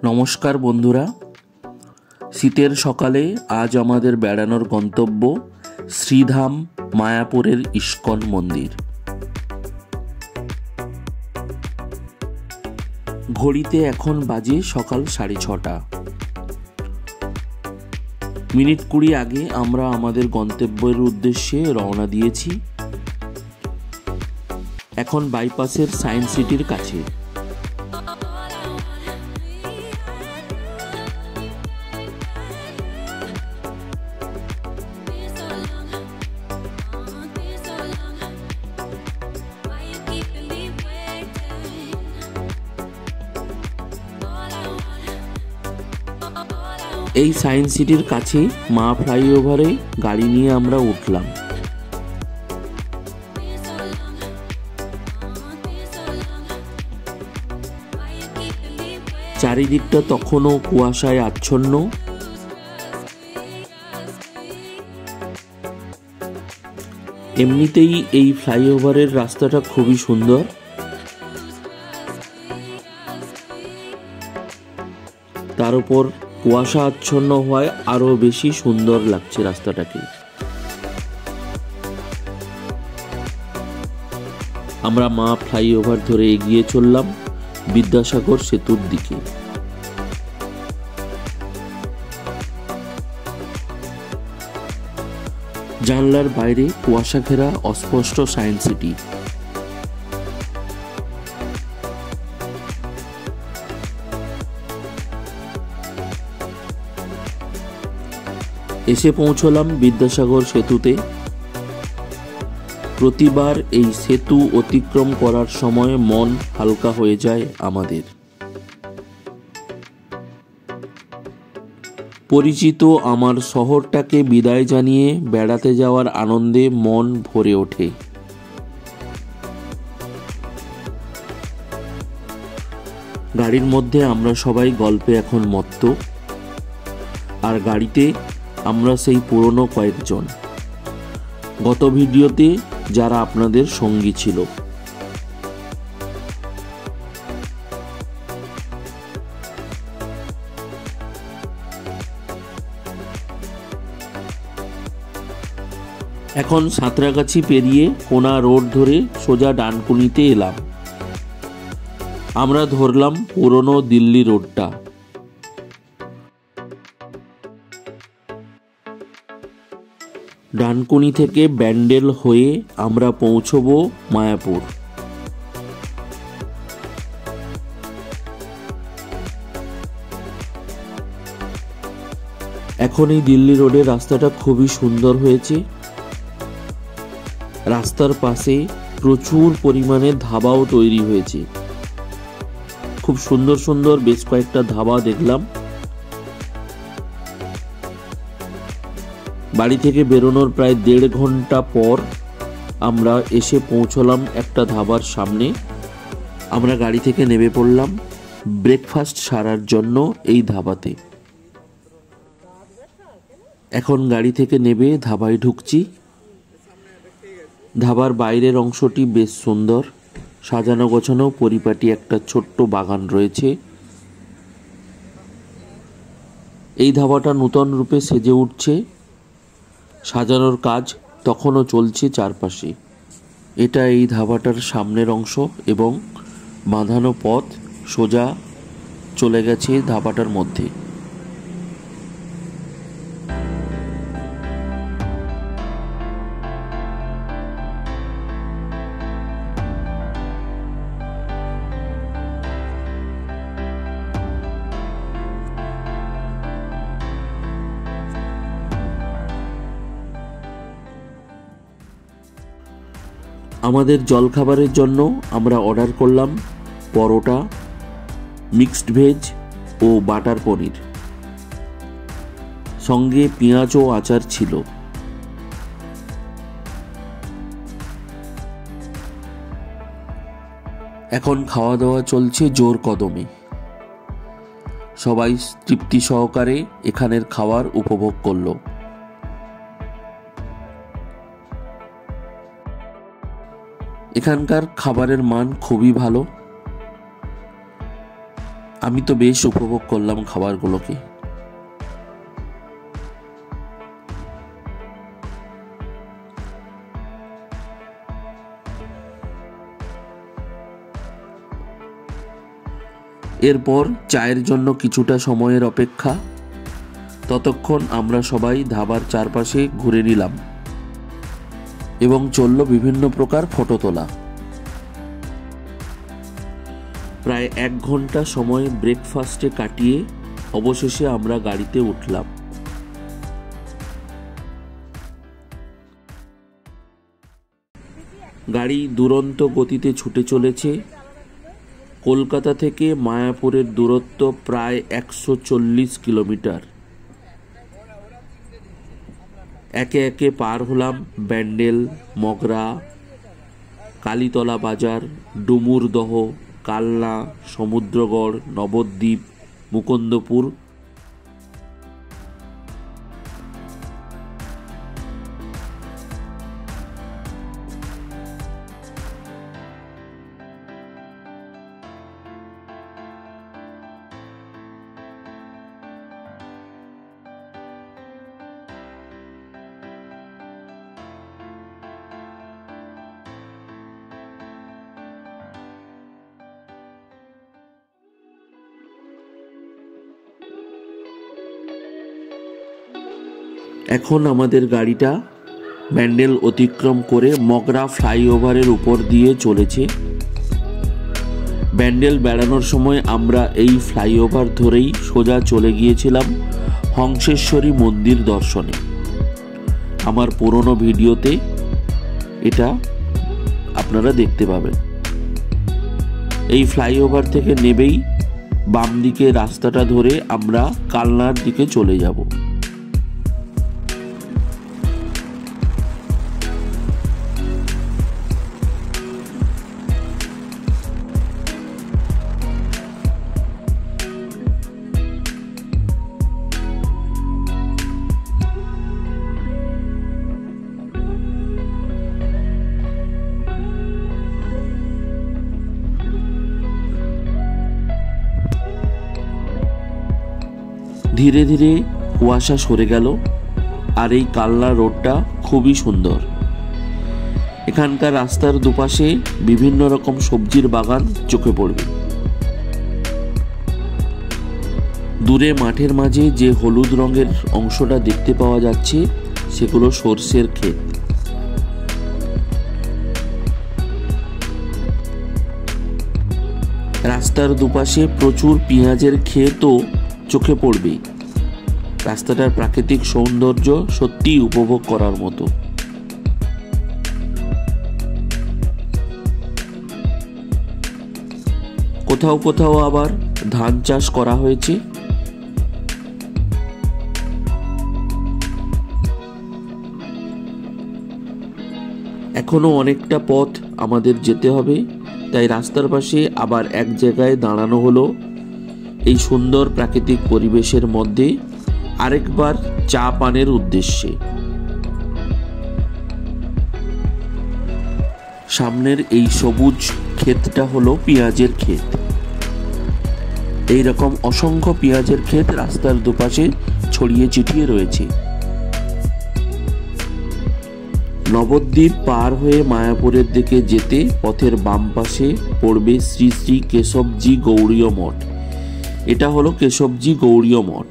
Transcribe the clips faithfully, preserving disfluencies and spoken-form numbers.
নমস্কার বন্ধুরা, শীতের সকালে আজ আমাদের বেড়ানোর গন্তব্য শ্রীধাম মায়াপুরের ইস্কন মন্দির। ঘড়িতে এখন বাজে সকাল সাড়ে ছটা। মিনিট কুড়ি আগে আমরা আমাদের গন্তব্যের উদ্দেশ্যে রওনা দিয়েছি। এখন বাইপাসের সায়েন্স সিটির কাছে। এই সায়েন্স সিটির কাছে মা ফ্লাইওভারে গাড়ি নিয়ে আমরা উঠলাম। চারিদিকটা তখনও কুয়াশায় আচ্ছন্ন। এমনিতেই এই ফ্লাইওভারের রাস্তাটা খুবই সুন্দর। তার উপর কুয়াশা আচ্ছন্ন হওয়ায় আরো বেশি সুন্দর লাগছে রাস্তাটাকে। আমরা মা ফ্লাইওভার ধরে এগিয়ে চললাম বিদ্যাসাগর সেতুর দিকে। জানলার বাইরে কুয়াশা ঘেরা অস্পষ্ট সায়েন্স সিটি। এসে পৌঁছলাম বিদ্যাসাগর সেতুতে। প্রতিবার এই সেতু অতিক্রম করার সময় মন হালকা হয়ে যায় আমাদের। পরিচিত আমার শহরটাকে বিদায় জানিয়ে বেড়াতে যাওয়ার আনন্দে মন ভরে ওঠে। গাড়ির মধ্যে আমরা সবাই গল্পে এখন মত্ত। আর গাড়িতে আমরা সেই পুরনো কয়েকজন, গত ভিডিওতে যারা আপনাদের সঙ্গী ছিল। এখন সাঁতরাগাছি পেরিয়ে কোনা রোড ধরে সোজা ডানকুনিতে এলাম। আমরা ধরলাম পুরনো দিল্লি রোডটা। ডানকুনি থেকে ব্যান্ডেল হয়ে আমরা পৌঁছবো মায়াপুর। এখন এই দিল্লি রোডের রাস্তাটা খুবই সুন্দর হয়েছে। রাস্তার পাশে প্রচুর পরিমাণে ধাবাও তৈরি হয়েছে। খুব সুন্দর সুন্দর বেশ কয়েকটা ধাবা দেখলাম। বাড়ি থেকে বেরোনোর প্রায় দেড় ঘন্টা পর আমরা এসে পৌঁছলাম একটা ধাবার সামনে। আমরা গাড়ি থেকে নেমে পড়লাম ব্রেকফাস্ট সারার জন্য এই ধাবাতে। এখন গাড়ি থেকে নেমে ধাবায় ঢুকছি। ধাবার বাইরের অংশটি বেশ সুন্দর, সাজানো গোছানো পরিপাটি একটা ছোট্ট বাগান রয়েছে। এই ধাবাটা নূতন রূপে সেজে উঠছে। সাজানোর কাজ তখনও চলছে চারপাশে। এটা এই ধাবাটার সামনের অংশ এবং বাঁধানো পথ সোজা চলে গেছে ধাবাটার মধ্যে। আমাদের জলখাবারের জন্য আমরা অর্ডার করলাম পরোটা, মিক্সড ভেজ ও বাটার পনির, সঙ্গে পেঁয়াজ ও আচার ছিল। এখন খাওয়া দাওয়া চলছে জোর কদমে। সবাই তৃপ্তি সহকারে এখানের খাবার উপভোগ করলো। এখানকার খাবারের মান খুবই ভালো। আমি তো বেশ উপভোগ করলাম খাবারগুলোকে। এরপর চায়ের জন্য কিছুটা সময়ের অপেক্ষা। ততক্ষণ আমরা সবাই ধাবার চারপাশে ঘুরে নিলাম এবং চলল বিভিন্ন প্রকার ফটো তোলা। প্রায় এক ঘন্টা সময় ব্রেকফাস্টে কাটিয়ে অবশেষে আমরা গাড়িতে উঠলাম। গাড়ি দুরন্ত গতিতে ছুটে চলেছে। কলকাতা থেকে মায়াপুরের দূরত্ব প্রায় একশো চল্লিশ কিলোমিটার। একে একে পার হলাম ব্যান্ডেল, মগরা, কালীতলা বাজার, ডুমুরদহ, কালনা, সমুদ্রগড়, নবদ্বীপ, মুকুন্দপুর। এখন আমাদের গাড়িটা ব্যান্ডেল অতিক্রম করে মগরা ফ্লাইওভারের উপর দিয়ে চলেছে। ব্যান্ডেল বেড়ানোর সময় আমরা এই ফ্লাইওভার ধরেই সোজা চলে গিয়েছিলাম হংসেশ্বরী মন্দির দর্শনে। আমার পুরনো ভিডিওতে এটা আপনারা দেখতে পাবেন। এই ফ্লাইওভার থেকে নেবেই বাম দিকে রাস্তাটা ধরে আমরা কালনার দিকে চলে যাব। ধীরে ধীরে কুয়াশা সরে গেল আর এই কালনা রোডটা খুবই সুন্দর। এখানকার রাস্তার দুপাশে বিভিন্ন রকম সবজির বাগান চোখে পড়বে। দূরে মাঠের মাঝে যে হলুদ রঙের অংশটা দেখতে পাওয়া যাচ্ছে সেগুলো সরষের ক্ষেত। রাস্তার দুপাশে প্রচুর পেঁয়াজের ক্ষেতও চোখে পড়বে। রাস্তাটার প্রাকৃতিক সৌন্দর্য সত্যিই উপভোগ করার মতো। কোথাও কোথাও আবার ধান চাষ করা হয়েছে। এখনো অনেকটা পথ আমাদের যেতে হবে, তাই রাস্তার পাশে আবার এক জায়গায় দাঁড়ানো হলো এই সুন্দর প্রাকৃতিক পরিবেশের মধ্যে আরেকবার চা পানের উদ্দেশ্যে। সামনের এই সবুজ ক্ষেতটা হলো পেঁয়াজের ক্ষেত। এই রকম অসংখ্য পেঁয়াজের ক্ষেত রাস্তার দুপাশে ছড়িয়ে ছিটিয়ে রয়েছে। নবদ্বীপ পার হয়ে মায়াপুরের দিকে যেতে পথের বাম পাশে পড়বে শ্রী শ্রী কেশবজি গৌড়ীয় মঠ। এটা হলো কেশবজি গৌড়ীয় মঠ।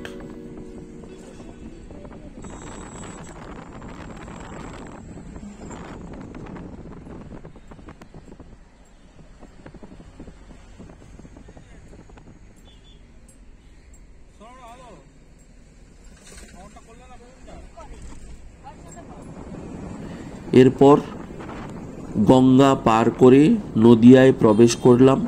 এরপর গঙ্গা পার করে নদিয়ায় প্রবেশ করলাম।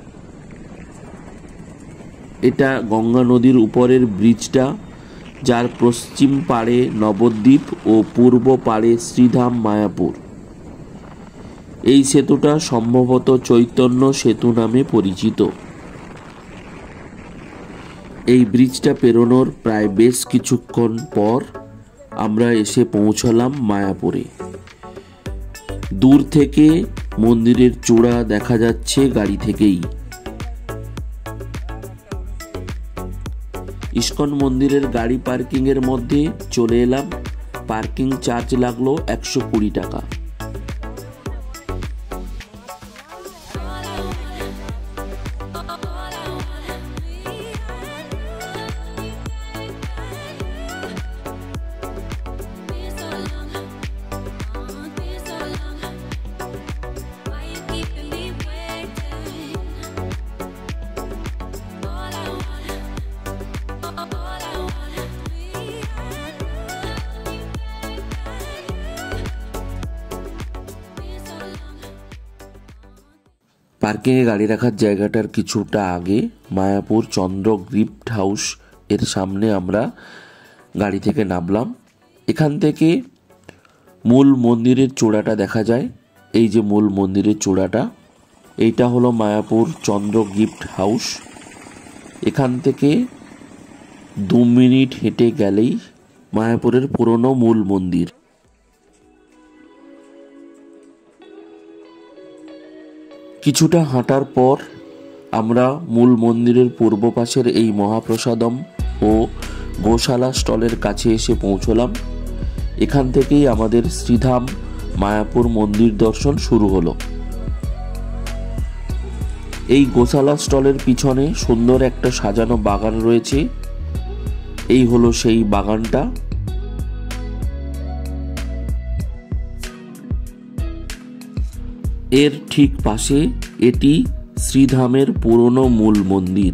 এটা গঙ্গা নদীর উপরের ব্রিজটা, যার পশ্চিম পাড়ে নবদ্বীপ ও পূর্ব পাড়ে শ্রীধাম মায়াপুর। এই সেতুটা সম্ভবত চৈতন্য সেতু নামে পরিচিত। এই ব্রিজটা পেরোনোর প্রায় বেশ কিছুক্ষণ পর আমরা এসে পৌঁছলাম মায়াপুরে। দূর থেকে মন্দিরের চূড়া দেখা যাচ্ছে গাড়ি থেকেই। ইস্কন মন্দিরের গাড়ি পার্কিং এর মধ্যে চলে এলাম। পার্কিং চার্জ লাগলো একশো কুড়ি টাকা। পার্কিংয়ে গাড়ি রাখার জায়গাটার কিছুটা আগে মায়াপুর চন্দ্র গিফট হাউস এর সামনে আমরা গাড়ি থেকে নামলাম। এখান থেকে মূল মন্দিরের চূড়াটা দেখা যায়। এই যে মূল মন্দিরের চূড়াটা, এইটা হলো মায়াপুর চন্দ্র গিফট হাউস। এখান থেকে দু মিনিট হেঁটে গেলেই মায়াপুরের পুরনো মূল মন্দির। কিছুটা হাঁটার পর আমরা মূল মন্দিরের পূর্ব পাশের এই মহাপ্রসাদম ও গোশালা স্টলের কাছে এসে পৌঁছলাম। এখান থেকেই আমাদের শ্রীধাম মায়াপুর মন্দির দর্শন শুরু হলো। এই গোশালা স্টলের পিছনে সুন্দর একটা সাজানো বাগান রয়েছে। এই হলো সেই বাগানটা। এর ঠিক পাশে এটি শ্রীধামের পুরনো মূল মন্দির।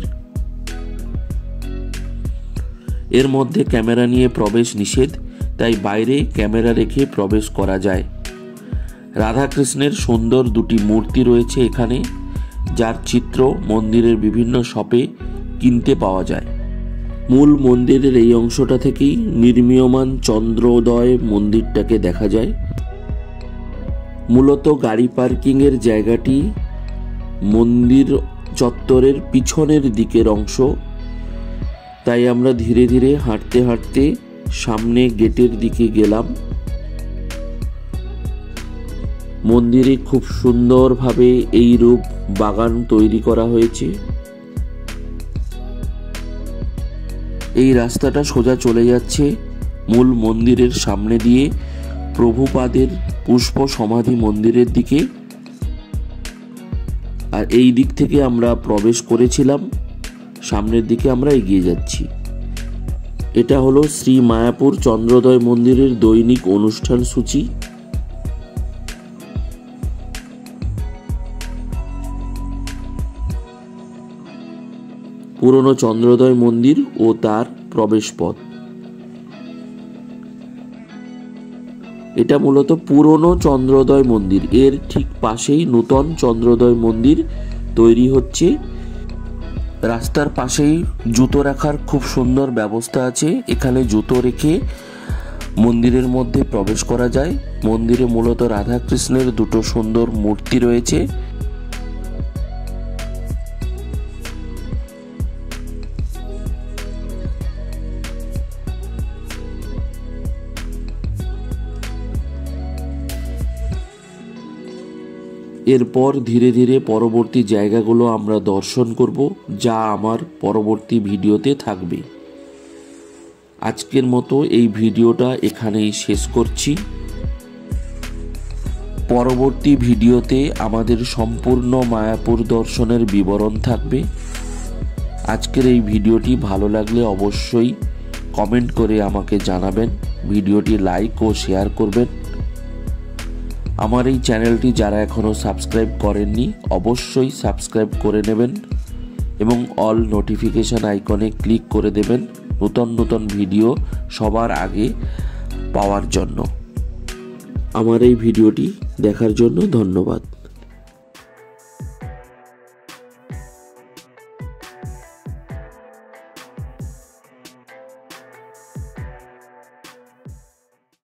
এর মধ্যে ক্যামেরা নিয়ে প্রবেশ নিষেধ, তাই বাইরে ক্যামেরা রেখে প্রবেশ করা যায়। রাধাকৃষ্ণের সুন্দর দুটি মূর্তি রয়েছে এখানে, যার চিত্র মন্দিরের বিভিন্ন শপে কিনতে পাওয়া যায়। মূল মন্দিরের এই অংশটা থেকেই নির্মীয়মান চন্দ্রোদয় মন্দিরটাকে দেখা যায়। মূলত গাড়ি পার্কিং এর জায়গাটি মন্দির চত্বরের পিছনের দিকের অংশ, তাই আমরা ধীরে ধীরে হাঁটতে হাঁটতে সামনে গেটের দিকে গেলাম। মন্দিরে খুব সুন্দরভাবে এই রূপ বাগান তৈরি করা হয়েছে। এই রাস্তাটা সোজা চলে যাচ্ছে মূল মন্দিরের সামনে দিয়ে প্রভুপাদের পুষ্প সমাধি মন্দিরের দিকে। আর এই দিক থেকে আমরা প্রবেশ করেছিলাম, সামনের দিকে আমরা এগিয়ে যাচ্ছি। এটা হলো শ্রী মায়াপুর চন্দ্রোদয় মন্দিরের দৈনিক অনুষ্ঠান সূচি। পুরনো চন্দ্রোদয় মন্দির ও তার প্রবেশ পথ। এটা মূলত পুরনো চন্দ্রোদয় মন্দির, এর ঠিক পাশেই নূতন চন্দ্রোদয় মন্দির তৈরি হচ্ছে। রাস্তার পাশেই জুতো রাখার খুব সুন্দর ব্যবস্থা আছে। এখানে জুতো রেখে মন্দিরের মধ্যে প্রবেশ করা যায়। মন্দিরে মূলত রাধাকৃষ্ণের দুটো সুন্দর মূর্তি রয়েছে। এরপর ধীরে ধীরে পরবর্তী জায়গাগুলো আমরা দর্শন করব, যা আমার পরবর্তী ভিডিওতে থাকবে। আজকের মতো এই ভিডিওটা এখানেই শেষ করছি। পরবর্তী ভিডিওতে আমাদের সম্পূর্ণ মায়াপুর দর্শনের বিবরণ থাকবে। আজকের এই ভিডিওটি ভালো লাগলে অবশ্যই কমেন্ট করে আমাকে জানাবেন, ভিডিওটি লাইক ও শেয়ার করবেন। আমার এই চ্যানেলটি যারা এখনও সাবস্ক্রাইব করেননি অবশ্যই সাবস্ক্রাইব করে নেবেন এবং অল নোটিফিকেশন আইকনে ক্লিক করে দেবেন নতুন নতুন ভিডিও সবার আগে পাওয়ার জন্য। আমার এই ভিডিওটি দেখার জন্য ধন্যবাদ।